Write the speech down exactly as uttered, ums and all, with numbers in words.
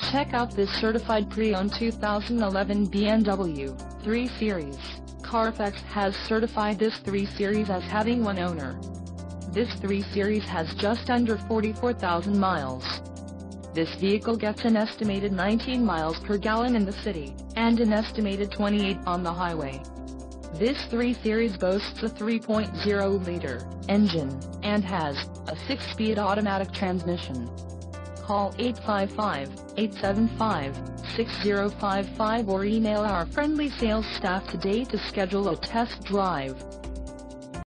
Check out this certified pre-owned two thousand eleven B M W three Series. Carfax has certified this three Series as having one owner. This three Series has just under forty-four thousand miles. This vehicle gets an estimated nineteen miles per gallon in the city, and an estimated twenty-eight on the highway. This three Series boasts a three point oh liter engine, and has a six-speed automatic transmission. Call eight five five, eight seven five, six zero five five or email our friendly sales staff today to schedule a test drive.